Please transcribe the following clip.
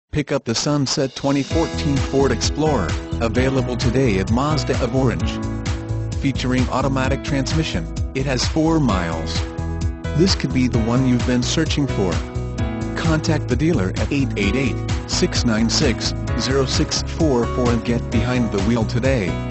Pick up the Sunset 2014 Ford Explorer, available today at Mazda of Orange. Featuring automatic transmission, it has 4 miles. This could be the one you've been searching for. Contact the dealer at 888-696-0644 and get behind the wheel today.